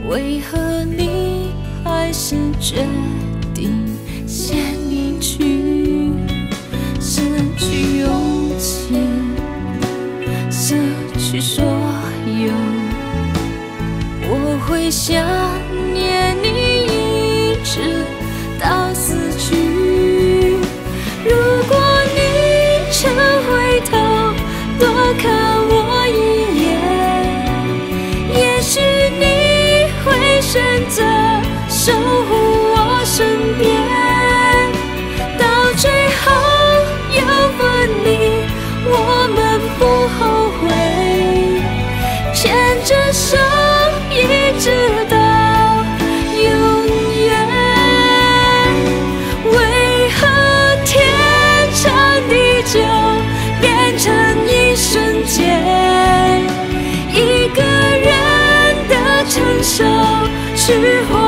为何你还是决定先离去？失去勇气，失去所有，我会想念你一直到死去。如果你曾回头多看我一眼，也许你会选择守护我身边。到最后有分离，我们不后悔，牵着手一直到永远。为何天长地久变成一瞬间，一个人的承受是火